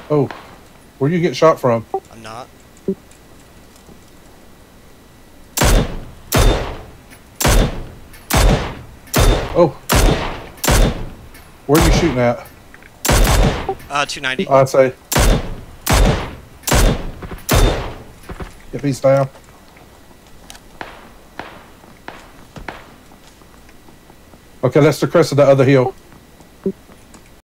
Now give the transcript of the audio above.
Oh, where you get shot from? I'm not. Oh, where are you shooting at? 290. I'd say. If he's down. Okay, that's the crest of the other hill.